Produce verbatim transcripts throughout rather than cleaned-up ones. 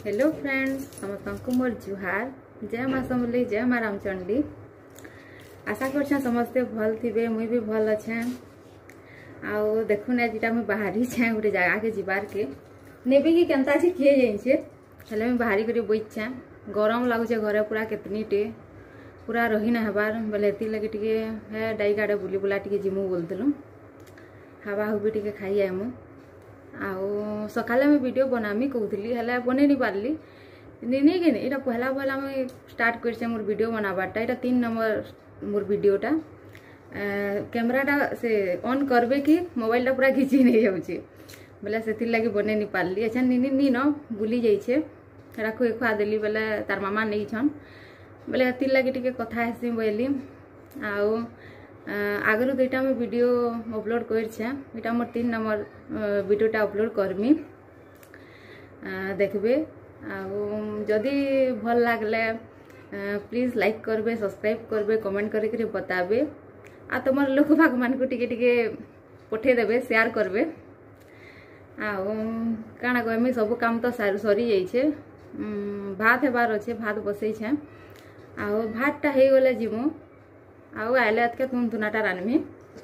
Hello friends, समस्त मोर जुहार। जय माँ समली, जय माँ रामचंडी। आशा कर समस्ते भल थे, मुई भी भल अच्छे। आउ देखुन आज मुझे बाहरी छे गोटे जगह के जीवार के नेबी कि केनता अच्छे किए जाइए हेल्ले मुझे बाहरी कर बइछे। गरम लगुचे घरे पूरा केतनी टे पूरा रही ना हबार बोले एति लगे टिके है डाई गाड़े बुली बुला टिके जिमु बोलतलु हवा हुबी टिके खाई आमु। आउ सकाले मैं वीडियो बनामी कहूली हेल्ले बने नहीं पारली नहीं कि नहीं पहला पहला मुझे स्टार्ट कर मोर वीडियो बनाबारटा ये तीन नंबर मोर वीडियोटा कैमराटा से ऑन करबे कि मोबाइलटा पूरा घिची नहीं जाऊँचे बोले से लगे बने नहीं पारली। अच्छा निनी नी न बुली जाइए राखु खुआ देली बोले तार मामा नहीं छन बोले एति लगे टिके कथा हेसी बोली। आउ आगु दुईटा मैं वीडियो अपलोड कर मोर तीन नंबर वीडियोटा अपलोड करमी देखबे। जदि भल लगले प्लीज लाइक करबे, सब्सक्राइब करबे, कमेंट करके बताबे आ तुम लोक भाग मान को टिके टिके पठे देबे, शेयर करबे। आउ काना कहमी सब काम तो सरी जाइए भात हेबार अच्छे भात बसई छे। आउ भातटा हो गले जीमु आउ आइले एतके तुम तुनाटा रानमी।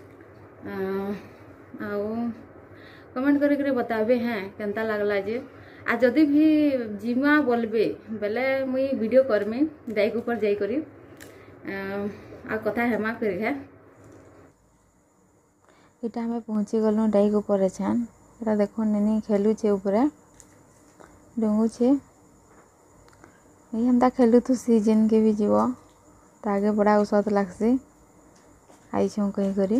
आउ कमेंट करके बताबे हैं केनता लगला जे आ जदि भी जिमा बोलबे बेले मुई वीडियो करमी डाइक ऊपर जाई करी आ कथा हेमा फिर है। इटा हमें पहुँची गलु डाइक ऊपर छान एटा देखो निनी खेलु छे ऊपर डुंगु छे एंता खेलु तो सीजन के भी जीव तागे बड़ा औसत लागसी आई छूँ कहीं करी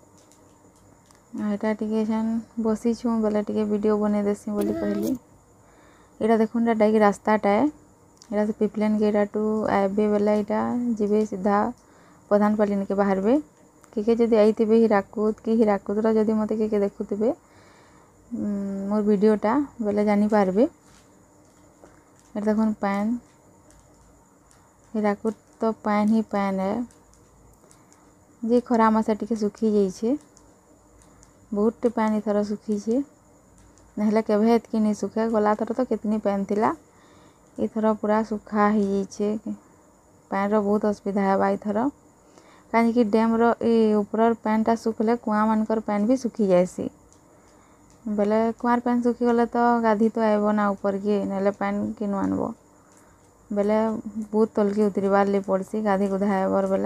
एटा टिके छान बसी छूँ बोले टिके वीडियो बने देसी बोली कहली। एटा देखुन एटा डाइक रास्ताटा है एटा से पिपलेन गेटा टू आबे बेला एटा जीवे सीधा प्रधानपाली निके बाहरबे कि के जदि आईथिबे हीराकुद कि हीराकुदर जदि मते के के देखुथिबे मोर वीडियोटा बोले जानी पारबे। एटा देखुन पैन हीराकुद तो पैन ही पैन है जे खरा मासे टिके सुखी जाइए बहुत पैन इथर सुखी नहले केभे एतकी नहीं सुखे गला थर तो कितनी पैन थिला इथर पूरा सुखा ही जाइए पैन रो बहुत असुविधा है इथर कहीं डैम रो ए ऊपर पैनटा सुखले कुआ मानकर पैन भी सुखी जाएसी बोले कुआर पैन सुखी गले तो गाधी तो आइब ना ऊपर के नहले पैन किनु आनब बेले बहुत तलके उतरबार ले पड़सी गाधी गुधा आइबर बेले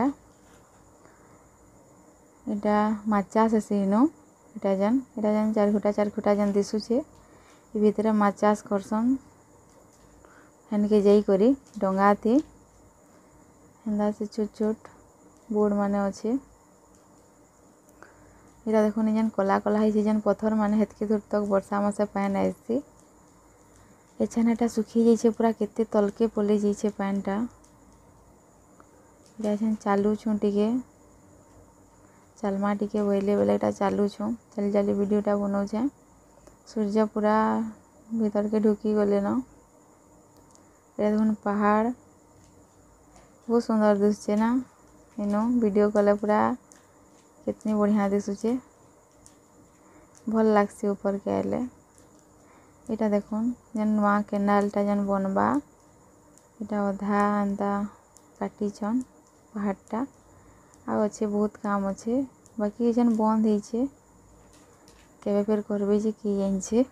इटा माचास हेसी इनो इटा जन इटा जन चार खुटा चार खुटा जन दिशुचे इ भितर माचास करसन हेनके जाई करी डंगा थी हेंदा से छोट छोट बोर्ड माने अच्छे। इटा देखो जन कला कला ही जन पत्थर माने हेतके दूर तक वर्षा मासे पैन आइसी एछानाटा सुखी जाइए पूरा केते तलके पलि जाइए पैनटा इटा चालू छूँ टिके चलमा टिके बोले बेले इटा चालू छूँ चली चली वीडियोटा बनाऊे सूर्य पूरा भीतर के ढुकी गले न देखुन पहाड़ बहुत सुंदर दिशे ना इनो वीडियो कले पूरा कितनी बढ़िया दिशुचे भल लागसी ऊपर के आइले। इटा देखुन जन नुआ केनालटा जन बनबा इटा अधा एंता काटी छन पहाड़टा आ अच्छे बहुत काम अच्छे बाकी जन बंद होइछे केबे फेर करबे जे कि जानिछे।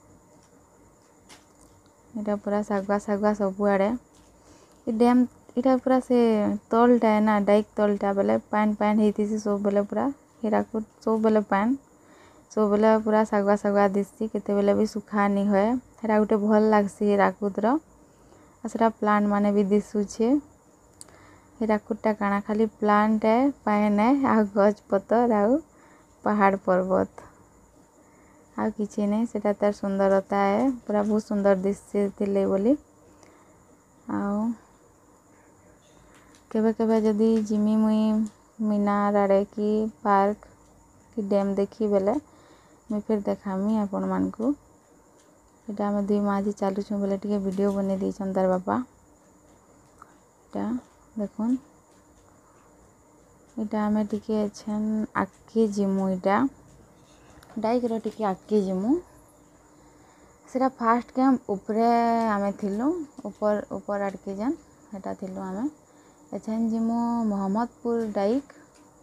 इटा पूरा सागवा सागवा सब आड़े इ डैम इटा पूरा से तलटा है ना डाइक तलटा बेले पैन पैन होती सब बेले पूरा हीराकुद सब बेले पैन सब बेले पूरा सागवा सागवा दिसी केते बेले भी सुखा नहीं होए हेरा गोटे भल लागसी हीराकुदर आ सेटा प्लांट माने भी दिशुछे। हीराकुदटा काना खाली प्लांट है पैन है आ गज पतर आ पहाड़ पर्वत आ किछि नहीं सेटा तार सुंदरता है पूरा बहुत सुंदर दिशे थिले बोली। आउ केबे केबे जदि जिमी मुई मीनार आड़े कि पार्क कि डैम देखी बेले मैं फिर देखामी आपण मान को इटा आम दुई माझी चालू छुँ बोले टिके वीडियो बने दीछन तार बापा इटा देखुन इटा आम टिके छन आगे जिमु इटा डाइक रो टिके आगे जिमु सेटा फास्ट कैंप उपरे आमे थिलु ऊपर ऊपर आड़के जान हेटा थिलु आमे एछन जिमु मोहम्मदपुर डाइक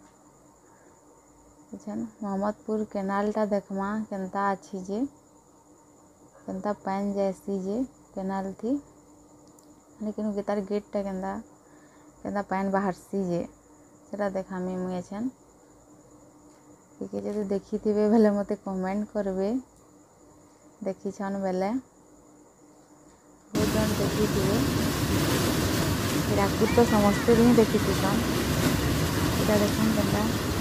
एछन मोहम्मदपुर केनालटा देखमा केनता अछि जे केनता पानी जैसी जे केनाल थी लेकिन तार गेटटा केनता केनता पानी बाहरसी जे सेटा देखामी मुई एछन ठीक है। जब देखी थे बेले मते कमेंट करबे देखी छन बेले बहुत जन देखी थे राकुट तो समस्ते भी देखी थी सन इटा देखन केनता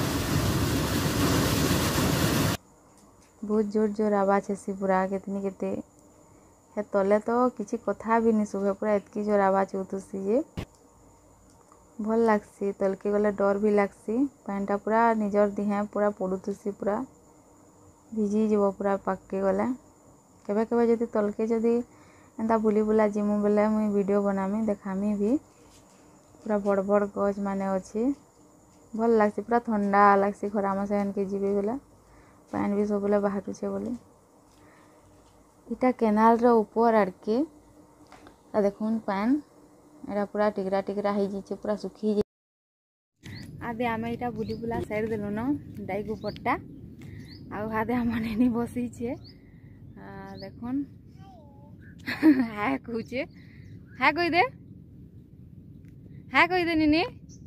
बहुत जोर जोर आवाज है पूरा कितनी केते हे तले तो किसी कथा भी नहीं सुबह पूरा इतकी जोर आवाज होतुसी जे भल लागसी तलके गले डर भी लागसी पानीटा पूरा निजर दिहे पूरा पड़ुतुसी पूरा भिजी जीव पूरा पाके गले केबे केबे जदि तलके जदि एंता बुली बुला जिमु बेले मुई वीडियो बनामी देखामी भी पूरा बड़ बड़ गज माने अच्छी भल लागसी पूरा ठंडा लागसी खरा मासे एनके जीबे बेले पानी भी सब बेले बाहरुछे बोली इटा केनाल रो ऊपर आड़के देखुन पान एरा पूरा टिकरा टिकरा हो जाइए पूरा सुखी आदे आमे इटा बुली बुला साइड देलु न डाइक ऊपरटा आउ हादे हमने नहीं बसी छे देखुन हाय कहूचे हाय कहि दे हाय कहि दे निनी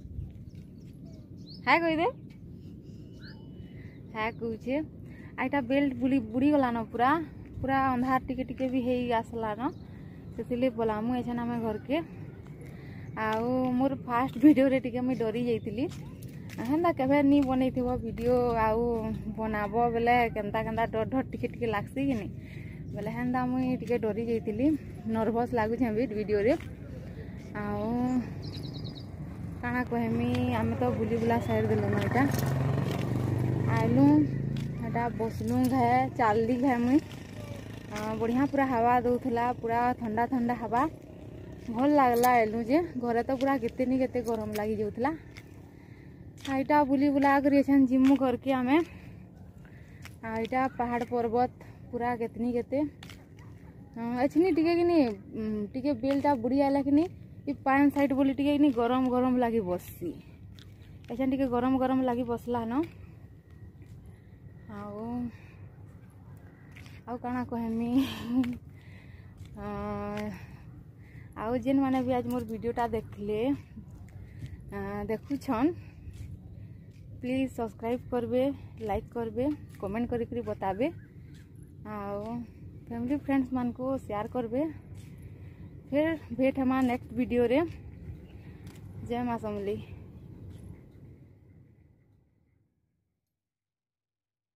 हाय कहि दे हाय कहूचे आइटा बेल्ट बुली बुड़ी गला न पूरा पूरा अंधार टिके टिके भी हेई आसला न सेतिले बोलामु एछन आमे घर के आउ मोर फास्ट वीडियो रे टिके मुई डरी जाइतिली हेंदा केबे नी बनैथिबो वीडियो आउ बनाबो बेले केनता केनता डर डर टिके टिके लागसी कि नहीं बेले हेंदा मुई टिके डरी जाइतिली नर्वस लागु छे वीडियो रे आउ काना कहमी आमे तो बुली बुला साइड देलो न एटा आइलु एटा बसलु घाए चालली घाए मुई बढ़िया पूरा हवा दउथला पूरा ठंडा ठंडा हवा भल लागला एलु जे घरे तो पूरा केते नी केते गरम लागी जाउथला आइटा बुली बुला कर एछन जिम्मु करके आमे आइटा पहाड़ पर्वत पूरा केतनी केते एछनी टिके किनी टिके बेलटा बुड़ी आला किनी ई पान साइड बोली टिके किनी गरम गरम लागी बससी एछन टिके गरम गरम लागी बसला न आउ आउ काना कहमी आउ जेन माने भी आज मोर वीडियोटा देखले देखु छन प्लीज सब्सक्राइब करबे लाइक करबे कमेंट करी करी बताबे आउ फैमिली फ्रेंड्स मान को शेयर करबे फिर भेट हमा नेक्स्ट वीडियो रे जय मां समली।